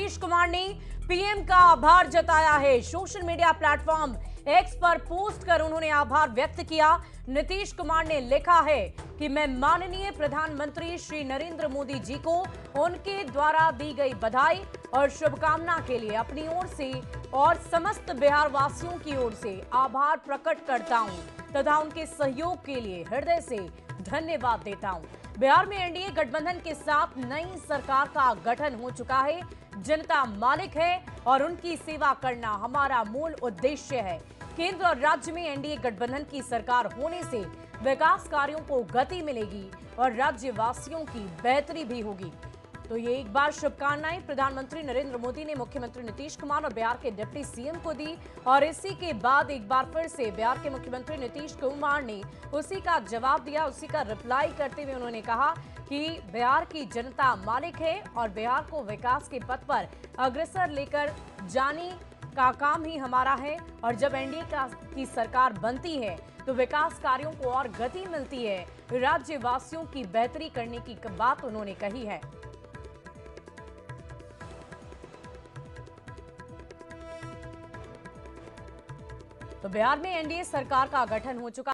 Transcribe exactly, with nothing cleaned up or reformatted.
नीतीश कुमार ने पीएम का आभार जताया है। सोशल मीडिया प्लेटफॉर्म एक्स पर पोस्ट कर उन्होंने आभार व्यक्त किया। नीतीश कुमार ने लिखा है कि मैं माननीय प्रधानमंत्री श्री नरेंद्र मोदी जी को उनके द्वारा दी गई बधाई और शुभकामना के लिए अपनी ओर से और समस्त बिहार वासियों की ओर से आभार प्रकट करता हूं तथा उनके सहयोग के लिए हृदय से धन्यवाद देता हूं। बिहार में एनडीए गठबंधन के साथ नई सरकार का गठन हो चुका है। जनता मालिक है और उनकी सेवा करना हमारा मूल उद्देश्य है। केंद्र और राज्य में एनडीए गठबंधन की सरकार होने से विकास कार्यों को गति मिलेगी और राज्यवासियों की बेहतरी भी होगी। तो ये एक बार शुभकामनाएं प्रधानमंत्री नरेंद्र मोदी ने मुख्यमंत्री नीतीश कुमार और बिहार के डिप्टी सीएम को दी और इसी के बाद एक बार फिर से बिहार के मुख्यमंत्री नीतीश कुमार ने उसी का जवाब दिया। उसी का रिप्लाई करते हुए उन्होंने कहा कि बिहार की जनता मालिक है और बिहार को विकास के पथ पर अग्रसर लेकर जाने का काम ही हमारा है और जब एनडीए की सरकार बनती है तो विकास कार्यों को और गति मिलती है। राज्यवासियों की बेहतरी करने की बात उन्होंने कही है। तो बिहार में एनडीए सरकार का गठन हो चुका